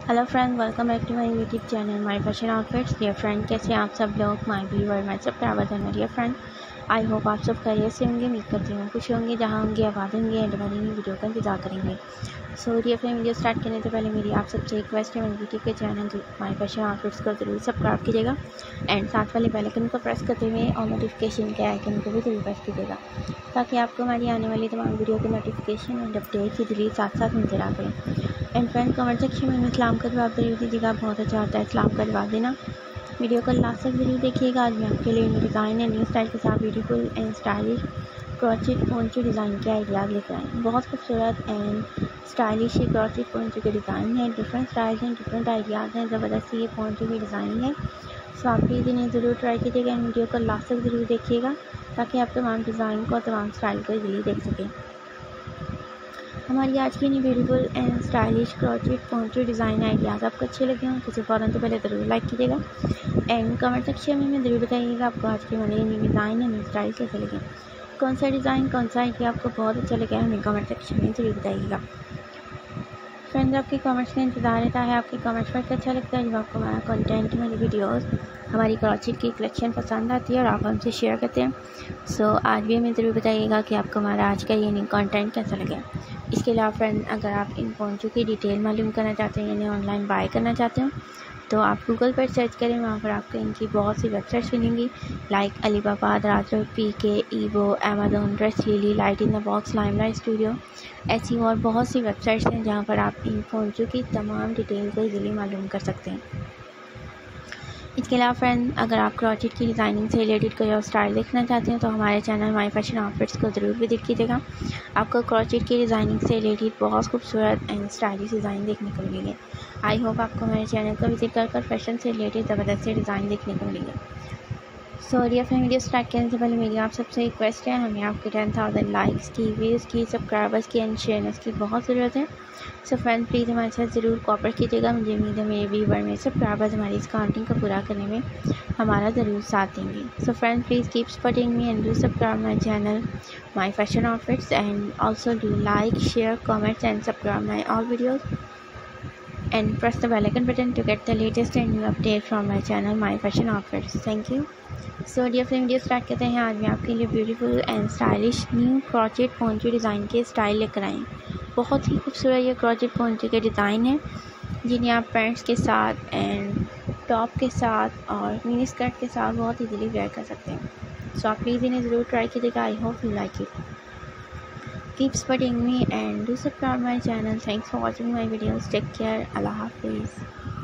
Hello friend, welcome back to my YouTube channel my fashion outfits. Dear friend, कैसे हैं आप सब लोग? My viewer, my subscribers and dear friend, I hope आप सब खैरियत से होंगे। उम्मीद करती हूँ खुश होंगे, जहाँ होंगे आबाद होंगे एंड हमारी वीडियो का इंतजार करेंगे। So dear friend, video start करने से पहले मेरी आप सबसे रिक्वेस्ट है, मेरे यूट्यूब के चैनल माय फैशन आउटफिट्स को ज़रूर सब्सक्राइब कीजिएगा एंड साथ वाले बेल आइकन को प्रेस करते हुए और नोटिफिकेशन के आइकन को भी ज़रूर प्रेस कीजिएगा, ताकि आपको हमारी आने वाली तमाम वीडियो के नोटिफिकेशन एंड अपडेट की डिलीट साथ साथ मिलते रहा करें। एंड फ्रेंड, कमेंट सेक्शन में इस्लाम का जवाब ज़रूर दीजिएगा, बहुत अच्छा होता है इस्लाम का जवाब देना। वीडियो को लास्ट तक ज़रूर देखिएगा। आज मैं आपके लिए new design and new style के साथ beautiful and stylish crochet poncho design के आइडियाज़ लेकर आए। बहुत खूबसूरत एंड स्टाइलिश ये क्रॉचेट पोंचो के डिज़ाइन है। Different styles and different ideas हैं। ज़बरदस्त ये पोंचो की डिज़ाइन है। सो आप प्लीज़ इन्हें ज़रूर ट्राई कीजिएगा एंड वीडियो को लास्ट तक ज़रूर देखिएगा, ताकि आप तमाम डिज़ाइन को तमाम स्टाइल को ईजिली देख सकें। हमारी आज की new beautiful and stylish crochet poncho design ideas आपको अच्छे लगे हों तो फ़ौरन तो पहले ज़रूर लाइक कीजिएगा एंड कमेंट सेक्शन में ज़रूर बताइएगा आपको आज की हमारी new design and new style कैसे लगे। कौन सा डिज़ाइन, कौन सा आइडिया आपको बहुत अच्छा लगा है, हमें कमेंट सेक्शन में ज़रूर बताइएगा। फ्रेंड्स, आपके कमेंट्स का इंतज़ार रहता है। आपके कमेंट्स पर अच्छा लगता है जब आपको हमारा कंटेंट, हमारी वीडियोस, हमारी क्रॉचेट की कलेक्शन पसंद आती है और आप हमसे शेयर करते हैं। सो आज भी हमें ज़रूर बताइएगा कि आपको हमारा आज का ये न्यू कंटेंट कैसा लगा। इसके अलावा फ्रेंड, अगर आप इन पोंचो की डिटेल मालूम करना चाहते हैं, यानी ऑनलाइन बाय करना चाहते हो, तो आप गूगल पर सर्च करें। वहाँ पर आपको इनकी बहुत सी वेबसाइट्स मिलेंगी, like Alibaba, Daraz, PK, eBay, Amazon, Dress Lily, Light In The Box, Limelight Studio, ऐसी और बहुत सी वेबसाइट्स हैं जहाँ पर आप इन पोंचो की तमाम डिटेल को ईजिली मालूम कर सकते हैं। इसके अलावा फ्रेंड, अगर आप क्रॉचेट की डिज़ाइनिंग से रिलेटेड कोई और स्टाइल देखना चाहते हैं तो हमारे चैनल माय फैशन आउटफिट्स को ज़रूर विजिट कीजिएगा। आपको क्रॉचेट की डिज़ाइनिंग से रिलेटेड बहुत खूबसूरत एंड स्टाइलिश डिज़ाइन देखने को मिलेंगे। आई होप आपको हमारे चैनल को विजिट कर फैशन से रिलेटेड ज़बरदस्त डिज़ाइन देखने को मिलेंगे। So dear friend, video start करने से पहले मेरी आप सबसे रिक्वेस्ट है, हमें आपके 10,000 लाइक्स की, व्यूज़ की, सब्सक्राइबर्स की एंड शेयर्स की बहुत ज़रूरत है। सो फ्रेंड, प्लीज़ हमारे साथ ज़रूर कोऑपरेट कीजिएगा। मुझे उम्मीद है मेरे व्यूवर में सब्सक्राइबर्स हमारी इस काउंटिंग को पूरा करने में हमारा ज़रूर साथ देंगे। So friend, please keep supporting me and do subscribe my channel my fashion outfits and also do like, share, comments and subscribe my all videos and press the bell icon button to get the latest and new update from my channel my fashion outfits. Thank you. So dear friend, video start करते हैं। आज मैं आपके लिए beautiful and stylish new crochet poncho design के style लेकर आई। बहुत ही खूबसूरत ये क्रॉचेट पोंचो के डिज़ाइन है, जिन्हें आप पैंट्स के साथ एंड टॉप के साथ और मिनी स्कर्ट के साथ बहुत ईजीली वेयर कर सकते हैं। सो आप प्लीज़ इन्हें ज़रूर ट्राई कीजिएगा। I hope you like it. Keep supporting me and do subscribe my channel. Thanks for watching my videos. Take care. Allah Hafiz.